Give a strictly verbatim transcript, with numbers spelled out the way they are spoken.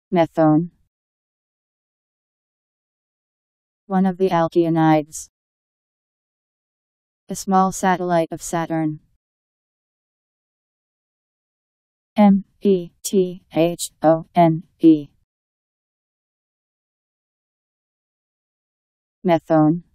Methone. One of the Alkyonides. A small satellite of Saturn. M E T H O N E. Methone.